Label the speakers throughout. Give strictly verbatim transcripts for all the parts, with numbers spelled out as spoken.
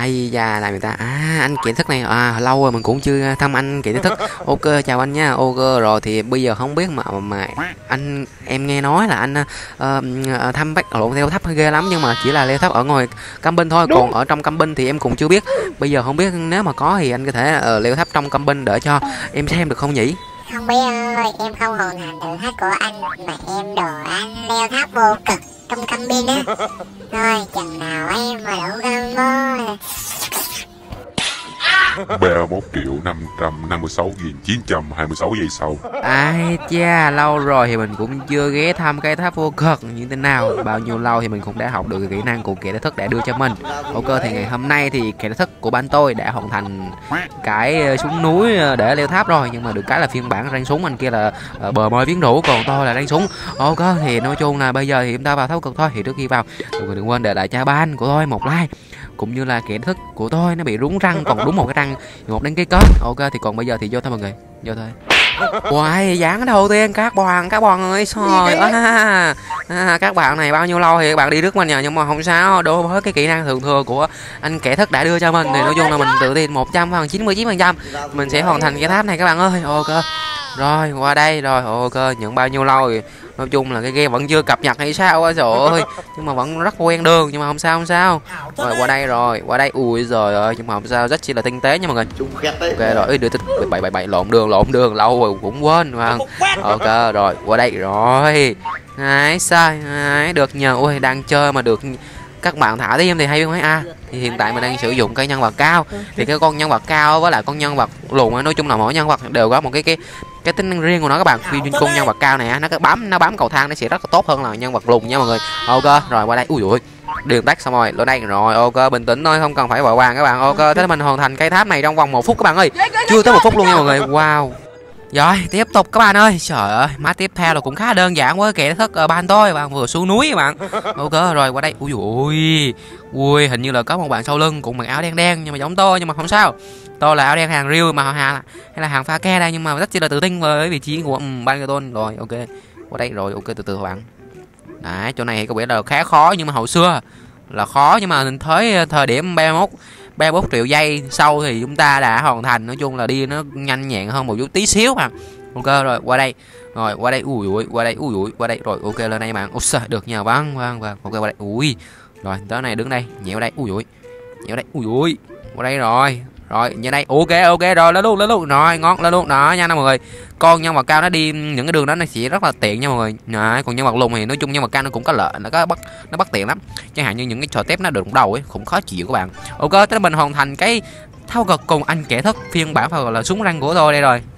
Speaker 1: Ai da là người ta à anh Kiện Thức này à lâu rồi mình cũng chưa thăm anh Kiện Thức. Ok chào anh nha. Ok rồi thì bây giờ không biết mà mà anh em nghe nói là anh uh, thăm bách lộn leo tháp ghê lắm nhưng mà chỉ là leo tháp ở ngoài camping thôi. Đúng. Còn ở trong camping thì em cũng chưa biết. Bây giờ không biết nếu mà có thì anh có thể uh, leo tháp trong camping để cho em xem được không nhỉ?
Speaker 2: Không biết ơi, em không hoàn thành thử thách của anh mà em đòi anh leo tháp vô cực trong camping á. Thôi chừng nào em mà đủ combo
Speaker 3: ba mươi mốt triệu năm trăm năm mươi sáu nghìn chín trăm hai mươi sáu giây sau.
Speaker 1: Ai cha lâu rồi thì mình cũng chưa ghé thăm cái tháp vô cực như thế nào. Bao nhiêu lâu thì mình cũng đã học được kỹ năng của Kiện Thức đã đưa cho mình. Ok thì ngày hôm nay thì Kiện Thức của ban tôi đã hoàn thành cái súng núi để leo tháp rồi. Nhưng mà được cái là phiên bản rang súng anh kia là bờ môi viếng rũ, còn tôi là rang súng. Ok thì nói chung là bây giờ thì chúng ta vào tháp cực thôi. Thì trước khi vào đừng quên để lại cho ban của tôi một like cũng như là Kiện Thức của tôi nó bị rúng răng còn đúng một cái răng một đăng ký kết. Ok thì còn bây giờ thì vô thôi mọi người, vô thôi. Wow, dáng đầu tiên các bạn các bạn ơi trời à, à, các bạn này bao nhiêu lâu thì các bạn đi trước mình nhờ nhưng mà không sao, đối với cái kỹ năng thường thừa của anh Kiện Thức đã đưa cho mình thì nói chung là mình tự tin một trăm phần chín mươi chín phần trăm mình sẽ hoàn thành cái tháp này các bạn ơi. Ok rồi qua đây rồi. Ok những bao nhiêu lâu thì nói chung là cái game vẫn chưa cập nhật hay sao á trời ơi, nhưng mà vẫn rất quen đường nhưng mà không sao không sao. Rồi qua đây rồi qua đây ui giời ơi nhưng mà không sao, rất chỉ là tinh tế nha mọi người. Ok rồi đưa bảy bảy bảy lộn đường lộn đường lâu rồi cũng quên vâng. Ok rồi qua đây rồi đấy sai đấy được nhờ. Ui đang chơi mà được các bạn thả tim thì hay không ấy a. À, thì hiện tại mình đang sử dụng cái nhân vật cao thì cái con nhân vật cao với lại con nhân vật lùn nói chung là mỗi nhân vật đều có một cái cái cái tính năng riêng của nó các bạn. Vì con nhân vật cao này nó cứ bám nó bám cầu thang nó sẽ rất là tốt hơn là nhân vật lùn nha mọi người. Ok rồi qua đây ui ui đường tắt xong rồi lên đây rồi. Ok bình tĩnh thôi không cần phải vội vàng các bạn. Ok thế mình hoàn thành cái tháp này trong vòng một phút các bạn ơi, chưa tới một phút luôn nha mọi người. Wow. Rồi tiếp tục các bạn ơi, trời ơi map tiếp theo là cũng khá đơn giản với Kiện Thức ở ban tôi bạn vừa xuống núi các bạn. Ok rồi qua đây ui ui ui hình như là có một bạn sau lưng cũng mặc áo đen đen nhưng mà giống tôi nhưng mà không sao, tôi là áo đen hàng riêu mà hàng hay là hàng pha ke đây nhưng mà rất chỉ là tự tin với vị trí của um, ban của tôi rồi. Ok qua đây rồi. Ok từ từ các bạn đấy, chỗ này thì có vẻ là khá khó nhưng mà hồi xưa là khó nhưng mà mình thấy thời điểm ba mươi mốt ba mươi mốt triệu giây sau thì chúng ta đã hoàn thành. Nói chung là đi nó nhanh nhẹn hơn một chút tí xíu mà. Ok rồi qua đây rồi qua đây ui ui qua đây ui ui qua đây rồi. Ok lên đây bạn. Ôi trời được nhờ vâng vâng vâng. Ok qua đây ui rồi tới này đứng đây nhẹo đây ui ui nhẹo đây ui ui qua đây rồi rồi như đây. Ok ok rồi lên luôn lên luôn rồi ngon lên luôn đó nha mọi người. Con nhân vật cao nó đi những cái đường đó nó chỉ rất là tiện nha mọi người. Đấy, còn nhân vật lùn thì nói chung nhân vật cao nó cũng có lợi, nó có bất nó bất tiện lắm, chẳng hạn như những cái trò tép nó được đầu ấy cũng khó chịu các bạn. Ok thế mình hoàn thành cái thao cực cùng anh Kiện Thức phiên bản phải gọi là súng răng của tôi đây rồi.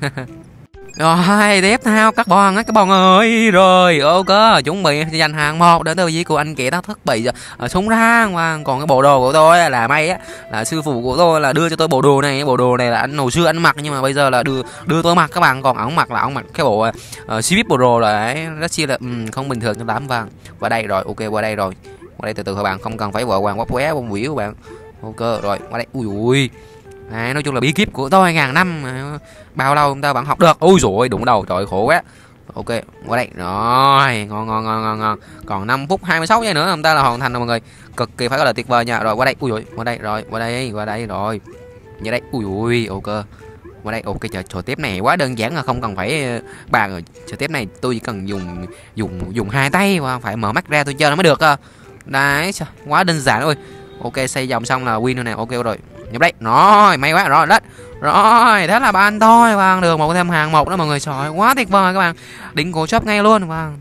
Speaker 1: Rồi tiếp theo các bạn á các bạn ơi rồi. Ok chuẩn bị giành hàng một đến từ vị của anh Kiện Thức bị uh, súng răng. Và còn cái bộ đồ của tôi là may á là sư phụ của tôi là đưa cho tôi bộ đồ này. Bộ đồ này là anh hồi xưa anh mặc nhưng mà bây giờ là đưa đưa tôi mặc các bạn. Còn ổng mặc là ổng mặc cái bộ uh, Civip bộ đồ là đấy, rất chi là um, không bình thường cho lắm vàng. Qua đây rồi. Ok qua đây rồi qua đây từ từ các bạn, không cần phải vội vàng quắp qué bông biểu các bạn. Ok rồi qua đây ui ui đấy, nói chung là bí kíp của tôi ngàn năm bao lâu chúng ta bạn học được. Ui rồi đụng đầu trời khổ quá. Ok qua đây rồi ngon ngon ngon ngon ngon. Còn năm phút hai mươi sáu giây nữa chúng ta là hoàn thành rồi mọi người, cực kỳ phải gọi là tuyệt vời nha. Rồi qua đây ui ui qua đây rồi qua đây qua đây rồi như đây ui ui. Ok qua đây. Ok chờ trò tiếp này quá đơn giản là không cần phải bàn rồi. Trò tiếp này tôi chỉ cần dùng dùng dùng hai tay và phải mở mắt ra tôi chơi nó mới được. Đấy quá đơn giản rồi. Ok xây dòng xong là win rồi nè. Ok rồi nhập đây rồi may quá rồi đất rồi thế là bạn thôi vâng được một thêm hàng một đó mọi người. Trời quá tuyệt vời các bạn, đỉnh cổ shop ngay luôn vâng.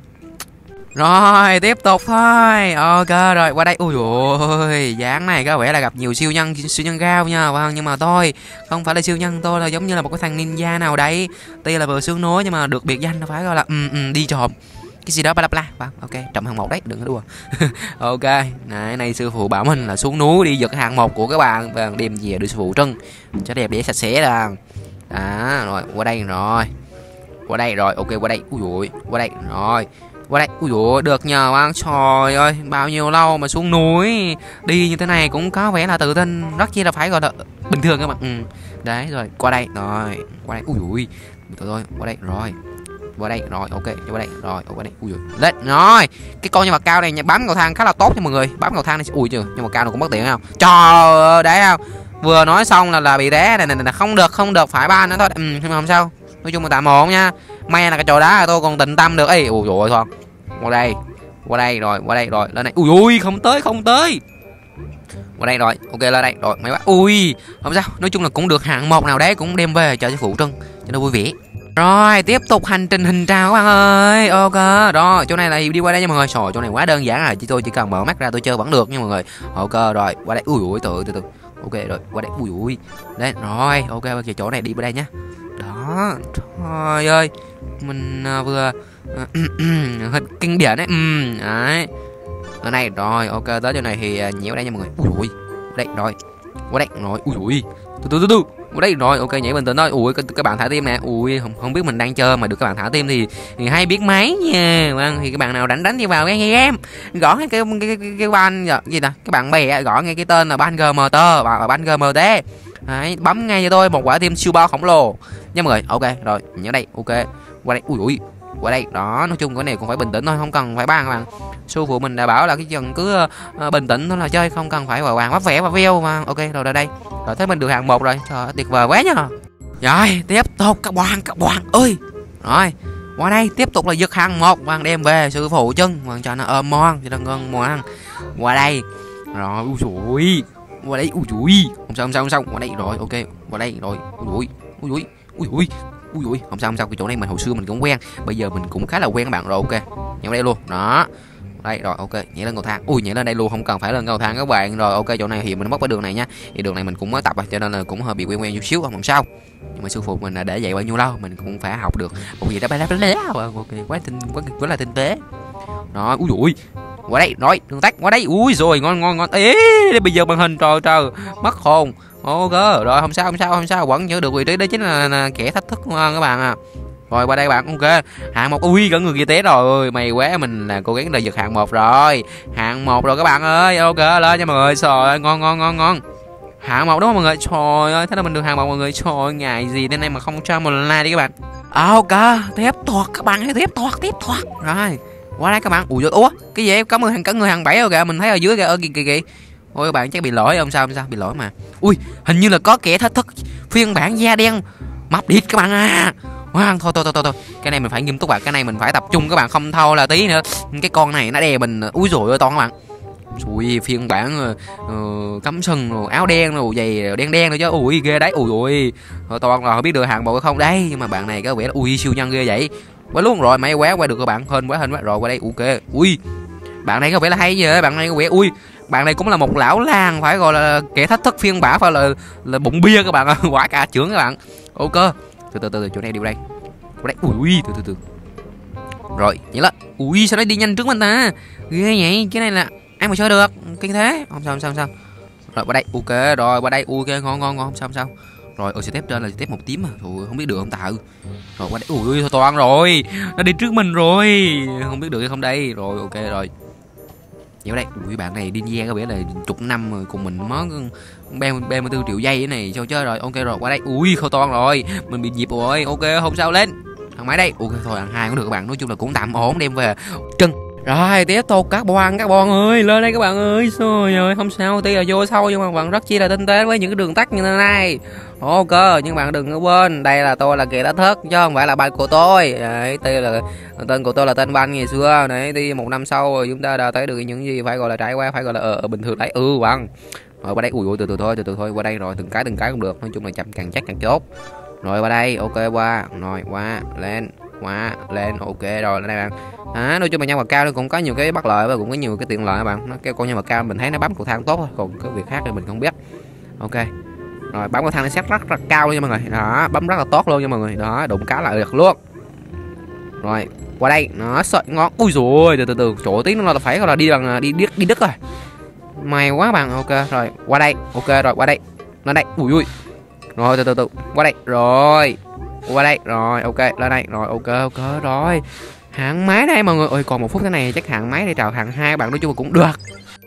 Speaker 1: Rồi tiếp tục thôi. Ok rồi qua đây ui ôi dáng này có vẻ là gặp nhiều siêu nhân siêu nhân cao nha vâng, nhưng mà tôi không phải là siêu nhân, tôi là giống như là một cái thằng ninja nào đấy, tuy là vừa xuống núi nhưng mà được biệt danh nó phải gọi là um, um, đi trộm cái gì đó bla bla. Vâng ok trộm hàng một đấy đừng có đùa. Ok này này sư phụ bảo mình là xuống núi đi giật hàng một của các bạn và đem về đưa sư phụ trưng cho đẹp để sạch sẽ là đó. Rồi qua đây rồi qua đây rồi. Ok qua đây ui ui qua đây rồi qua đây ui ui được nhờ bạn. Trời ơi bao nhiêu lâu mà xuống núi đi như thế này cũng có vẻ là tự tin, rất chi là phải gọi là bình thường các bạn. Ừ. Đấy rồi qua đây rồi qua đây ui ui thôi qua đây rồi Qua đây rồi, ok, qua đây rồi, qua đây. Ui giời. Lên rồi. Cái con nhân vật cao này bám cầu thang khá là tốt nha mọi người. Bám cầu thang này ui trời, nhân vật cao nó cũng bất tiện không? Trời ơi, đấy không? Vừa nói xong là là bị té này, này này không được, không được, phải ban nữa thôi. Ừ, nhưng mà không sao. Nói chung là tạm ổn nha. May là cái chỗ đá tôi còn tịnh tâm được. Ê, ui dồi thôi. Qua đây. Qua đây rồi, qua đây rồi, lên đây. Ui ui, không tới, không tới. Qua đây rồi, ok lên đây rồi, mấy bác. Ui, không sao, nói chung là cũng được hạng một nào đấy cũng đem về cho cho phụ Trân cho nó vui vẻ. Rồi, tiếp tục hành trình hình trào các bạn ơi. Ok, rồi, chỗ này là đi qua đây nha mọi người. Rồi, chỗ này quá đơn giản rồi, chỉ tôi chỉ cần mở mắt ra tôi chơi vẫn được nha mọi người. Ok rồi, qua đây. Ui ui, từ từ từ. Ok rồi, qua đây. Ui ui. Đây, rồi, ok, ok, chỗ này đi qua đây nhá. Đó, trời ơi. Mình uh, vừa uh, hết kinh điển đấy. Ừ, đấy. Ở đây rồi, ok, tới chỗ này thì uh, nhảy vào đây nha mọi người. Ui ui. Đây rồi. Qua đây rồi. Ui ui. Từ từ từ từ. Qua đây rồi, ok, nhảy bình tĩnh thôi. Ui, các bạn thả tim nè. Ui, không không biết mình đang chơi mà được các bạn thả tim thì, thì hay biết máy nha. Vâng, thì các bạn nào đánh đánh đi vào nghe game. Gõ cái cái cái cái, cái ban gì nè, cái bạn bè gõ ngay cái tên là ban giê em tê và ban giê em tê. Đấy, bấm ngay cho tôi một quả tim siêu bao khổng lồ nha mọi người. Ok rồi, nhớ đây. Ok, qua đây. Ui ui, qua đây. Đó, nói chung cái này cũng phải bình tĩnh thôi, không cần phải ban các bạn. Sư phụ mình đã bảo là cái dần cứ uh, bình tĩnh thôi là chơi, không cần phải vào hoàng bắt vẽ và view mà. Ok rồi, ra đây. Rồi thấy mình được hạng một rồi. Trời ơi, tuyệt vời quá nha. Rồi, tiếp tục các bạn, các bạn ơi. Rồi, qua đây tiếp tục là giật hạng một, bạn đem về sư phụ chân, bạn cho nó ôm mon, cho nó ngon ngoan. Qua đây. Rồi, ui dồi. Qua đây. Ui dồi. Không sao, không sao, không sao. Qua đây rồi, ok. Qua đây rồi. Ui dồi. Ui dồi. Ui dồi. Ui dồi, không sao không sao, cái chỗ này mình hồi xưa mình cũng quen, bây giờ mình cũng khá là quen các bạn rồi. Ok, nhảy đây luôn. Đó. Đây rồi, ok, nhảy lên cầu thang. Ui, nhảy lên đây luôn, không cần phải lên cầu thang các bạn. Rồi, ok, chỗ này thì mình mất cái đường này nha. Thì đường này mình cũng mới tập rồi, cho nên là cũng hơi bị quen quen chút xíu, không sao. Nhưng mà sư phụ mình là để vậy bao nhiêu lâu mình cũng phải học được một gì đó. Ok, quá tinh quá, quá là tinh tế. Đó, ui dồi. Qua đây, rồi, đường tắt qua đây. Ui rồi, ngon ngon ngon. Ê, bây giờ màn hình trời trời, mất hồn. Ok, rồi không sao không sao không sao, vẫn giữ được vị trí, đó chính là, là kẻ thách thức các bạn à. Rồi qua đây bạn. Ok, hạng một. Ui, có người kia té rồi, mày quá, mình là cố gắng để giật hạng một rồi. Hạng một rồi các bạn ơi. Ok, lên nha mọi người. Trời, ngon ngon ngon ngon. Hạng một đúng không mọi người? Trời ơi, thế là mình được hạng một mọi người. Trời, ngày gì đến nay mà không cho một like đi các bạn. Ok, tiếp tục các bạn ơi, tiếp tục tiếp tục. Rồi, qua đây các bạn. Ui, ủa, cái gì? Có người hàng cả người hàng bảy rồi kìa, mình thấy ở dưới kìa. Ơ kìa kìa kìa. Ôi các bạn chắc bị lỗi, không sao không sao, bị lỗi mà. Ui, hình như là có kẻ thách thức phiên bản da đen mập địt các bạn à. Wow, thôi, thôi thôi thôi thôi, cái này mình phải nghiêm túc bạn, cái này mình phải tập trung các bạn, không thôi là tí nữa cái con này nó đè mình. Úi dồi ôi, toàn các bạn. Ui, phiên bản uh, cắm sừng rồi, áo đen rồi, giày đen đen rồi chứ. Ui ghê đấy. Ui ui, toàn là không biết được hạng một không đấy, nhưng mà bạn này có vẻ là ui siêu nhân ghê vậy. Quá luôn rồi, máy quá qua được các bạn, hên quá hên quá. Rồi qua đây. Ok, ui, bạn này có vẻ là hay vậy, bạn này có vẻ ui, bạn này cũng là một lão làng, phải gọi là kẻ thách thức phiên bản, phải là là bụng bia các bạn ơi. Quả cả trưởng các bạn. Ok, từ từ từ chỗ này đi đây. Qua đây. Ui ui, từ từ từ. Rồi, vậy là ui, sao nó đi nhanh trước mình ta, ghê vậy. Cái này là ai mà chơi được, kinh thế. Không sao không sao không sao. Rồi qua đây. Ok rồi, qua đây. Ok, ngon ngon ngon, không sao không sao. Rồi, ở step trên là step một tím mà. Thôi không biết được không tạo. Rồi qua đây. Ui ui, toàn rồi, nó đi trước mình rồi, không biết được hay không đây. Rồi ok rồi. Vậy đây. Ui, bạn này điên gian có vẻ là chục năm rồi cùng mình mới ba mươi tư triệu giây cái này sao chơi rồi. Ok rồi, qua đây. Ui, khâu toàn rồi, mình bị nhịp rồi. Ok, không sao, lên thằng máy đây. Ok thôi, thằng hai cũng được các bạn, nói chung là cũng tạm ổn, đem về trân. Rồi tiếp tục các bạn, các bạn ơi, lên đây các bạn ơi. Trời ơi, không sao, tuy là vô sâu nhưng mà bạn rất chi là tinh tế với những cái đường tắt như thế này. Ok, nhưng bạn đừng có quên, đây là tôi là kẻ đã thất chứ không phải là ban của tôi. Đấy, tuy là tên của tôi là tên ban ngày xưa. Đấy, thì một năm sau rồi chúng ta đã thấy được những gì phải gọi là trải qua, phải gọi là ở, ở bình thường đấy. Ừ bạn. Rồi qua đây. Ui ui, từ từ thôi, từ từ thôi, qua đây rồi, từng cái từng cái cũng được, nói chung là chậm càng chắc càng tốt. Rồi qua đây. Ok, qua rồi, qua lên, qua lên. Ok rồi, lên đây bạn. À, nói chung là nhân vật cao nó cũng có nhiều cái bất lợi và cũng có nhiều cái tiện lợi các bạn. Nó cái con nhân vật cao mình thấy nó bấm cầu thang tốt thôi, còn cái việc khác thì mình không biết. Ok rồi, bấm cầu thang nó xét rất rất cao luôn nha mọi người. Đó, bấm rất là tốt luôn nha mọi người. Đó, đụng cá lại được luôn. Rồi qua đây, nó sợi ngon. Ui rồi, từ từ từ chỗ tí nó là phải gọi là đi bằng đi đi đi đất rồi, may quá bạn. Ok rồi, qua đây. Ok rồi, qua đây, lên đây. Ui ui, rồi từ từ từ, qua đây rồi, qua đây rồi. Ok, lên đây rồi. Ok ok rồi, hạng máy đây mọi người ơi. Còn một phút thế này chắc hạng máy để chào hạng hai bạn, nói chung là cũng được.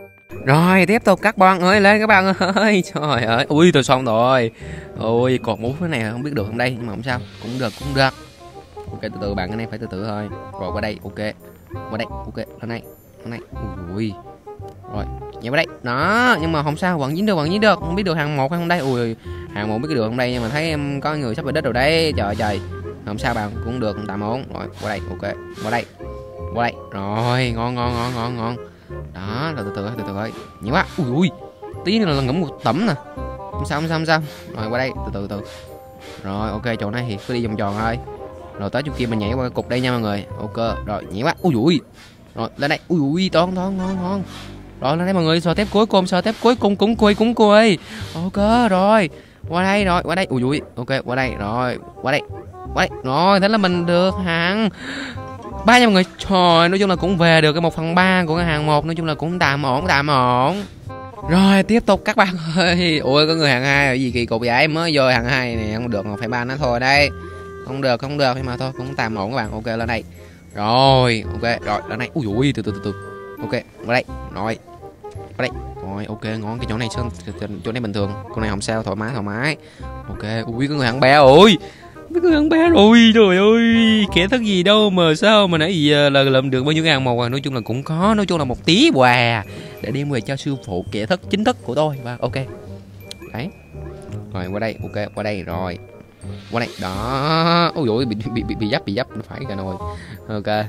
Speaker 1: Rồi tiếp tục các bạn ơi, lên các bạn ơi. Trời ơi, ui tôi xong rồi. Ôi còn một phút này không biết được không đây, nhưng mà không sao, cũng được cũng được. Ok, từ từ bạn, cái này phải từ từ thôi. Rồi qua đây, ok. Qua đây, ok, lên đây. Lên đây. Ui. Rồi, nhảy vào đây. Đó, nhưng mà không sao, vẫn dính được, vẫn dính được. Không biết được hàng một hay không đây. Ui, hàng một biết được không đây, nhưng mà thấy em có người sắp về đích rồi đấy. Trời trời. Không sao bạn, cũng được, tạm ổn. Rồi, qua đây, ok. Qua đây. Qua đây. Rồi, ngon ngon ngon ngon ngon. Đó, từ từ từ từ từ thôi. Nhiều quá. Ui ui. Tí nữa là ngấm một tẩm nè. Không sao không sao không sao. Rồi qua đây, từ từ từ. Rồi, ok, chỗ này thì cứ đi vòng tròn thôi. Rồi tới chỗ kia mình nhảy qua cái cục đây nha mọi người. Ok, rồi nhảy quá. Ui ui. Rồi lên đây. Ui ui, toan toan ngon ngon. Rồi lên đây mọi người, sờ tép cuối cùng, sờ tép cuối cùng cũng cùi cũng cùi. Ok rồi. Qua đây rồi, qua đây. Ui ui. Ok, qua đây rồi. Qua đây. Qua đây. Rồi, thế là mình được hàng ba nha mọi người. Trời, nói chung là cũng về được cái một phần ba của cái hàng một, nói chung là cũng tạm ổn, tạm ổn. Rồi tiếp tục các bạn ơi. Ui có người hàng hai rồi, gì kỳ cục vậy, mới vô hàng hai này không được, một phẩy ba nó thôi đây. Không được, không được, nhưng mà thôi cũng tạm ổn các bạn. Ok lên đây. Rồi, ok, rồi lên đây. Ui ui, từ từ từ từ. Ok, qua đây. Rồi. Qua đây. Rồi, ok, ngon, cái chỗ này sơn chỗ này bình thường. Con này không sao, thoải mái thoải mái. Ok, ui có người hàng ba ôi. Mấy người ăn bé rồi, trời ơi, kẻ thất gì đâu mà sao mà nãy giờ là làm được bao nhiêu cái hàng một à. Nói chung là cũng có, nói chung là một tí quà để đem về cho sư phụ kẻ thất chính thức của tôi. Và ok, đấy, rồi qua đây, ok, qua đây rồi, qua đây, đó, ôi dồi bị bị bị bị dấp bị dấp nó phải cả nồi. Ok,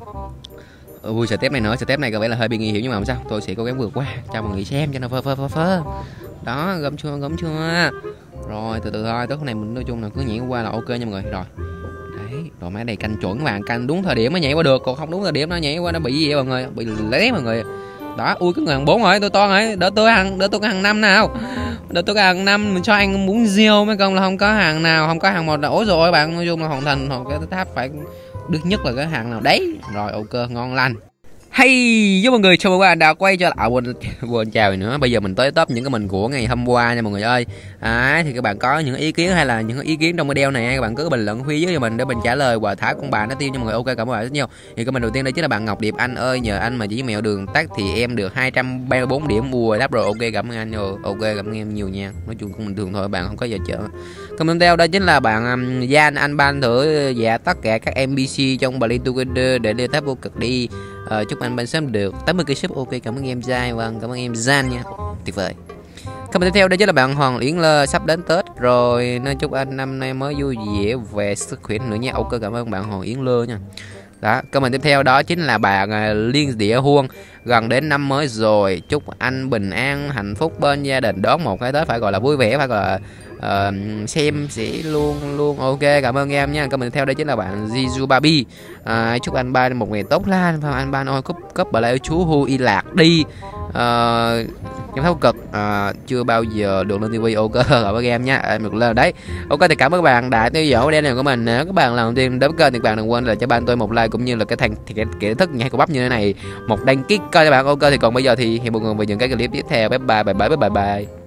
Speaker 1: ui step này nữa, step này có vẻ là hơi bị nguy hiểm nhưng mà không sao, tôi sẽ cố gắng vượt qua cho mọi người xem cho nó phơ phơ phơ phơ. Đó, gấm chưa, gấm chưa. Rồi từ từ thôi, tới cái này mình nói chung là cứ nhảy qua là ok nha mọi người. Rồi đấy, rồi máy này canh chuẩn các bạn, canh đúng thời điểm mới nhảy qua được, còn không đúng thời điểm nó nhảy qua nó bị gì vậy mọi người, bị lé mọi người. Đó, ui cái người hàng bốn rồi, tôi to rồi, đỡ tôi hàng, đỡ tôi cái hàng năm nào, đỡ tôi cái hàng năm mình cho anh muốn riêu mấy công là không có hàng nào, không có hàng một là ối rồi bạn. Nói chung là hoàn thành hoặc cái tháp phải được nhất là cái hàng nào đấy. Rồi ok, ngon lành. Hey, với mọi người, chào mừng các bạn đã quay trở lại. Quên quên chào nữa. Bây giờ mình tới top những cái mình của ngày hôm qua nha mọi người ơi. À, thì các bạn có những ý kiến hay là những ý kiến trong video này, các bạn cứ bình luận phía dưới cho mình để mình trả lời và thả con bà nó tiêu nha mọi người. Ok, cảm ơn bạn rất nhiều. Thì cái mình đầu tiên đây chính là bạn Ngọc Điệp. Anh ơi, nhờ anh mà chỉ mẹo đường tắt thì em được hai trăm ba mươi bốn điểm mua đáp rồi. Ok, cảm ơn anh rồi. Ok, cảm ơn em nhiều nha. Nói chung cũng bình thường thôi, bạn không có giờ chợ. Comment theo đó chính là bạn um, Gian, anh ban thử dạ tất cả các en pê xê trong Play Together để đưa tháp vô cực đi. Uh, chúc anh ban sớm được tám mươi cây sub. Ok, cảm ơn em Giai, vâng, cảm ơn em Gian nha, tuyệt vời. Comment tiếp theo đó chính là bạn Hoàng Yến Lơ, sắp đến Tết rồi nên chúc anh năm nay mới vui vẻ về sức khỏe nữa nha. Ok, cảm ơn bạn Hoàng Yến Lơ nha. Đó, comment tiếp theo đó chính là bạn uh, Liên Địa Huông, gần đến năm mới rồi, chúc anh bình an hạnh phúc bên gia đình, đón một cái Tết phải gọi là vui vẻ, phải gọi là uh, xem sẽ luôn luôn. Ok, cảm ơn em nha. Comment theo đây chính là bạn Jizu Babi, uh, chúc anh Ban một ngày tốt lành và anh Ban ơi cúp cấp bà lại chú Hu y lạc đi. Uh, em thấu cực uh, chưa bao giờ được lên tivi. Ok, cảm ơn em nha, em được lên đấy. Ok, thì cảm ơn các bạn đã theo dõi video này của mình. Nếu các bạn lần đầu tiên đến kênh thì các bạn đừng quên là cho ban tôi một like cũng như là cái thành cái kỹ thức nhảy của bắp như thế này, một đăng ký kênh các bạn. Ok, thì còn bây giờ thì hẹn mọi người về những cái clip tiếp theo. Bye bye bye bye bye bye.